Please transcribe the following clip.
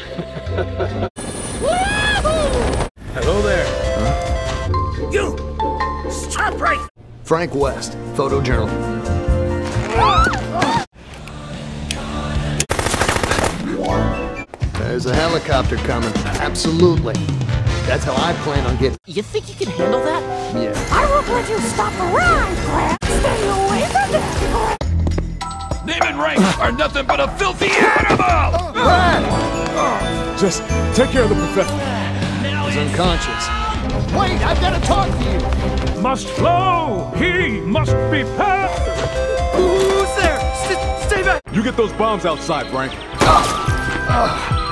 Hello there. Huh? You! Stop right! Frank West, photojournal. There's a helicopter coming. Absolutely. That's how I plan on getting... You think you can handle that? Yeah. I won't let you stop the ride, Grant! Stay away from that! Name and rank are nothing but a filthy animal! Just take care of the professor. He's unconscious. Wait, I've got to talk to you! Must flow! He must be passed! Who's there? Stay back! You get those bombs outside, Frank.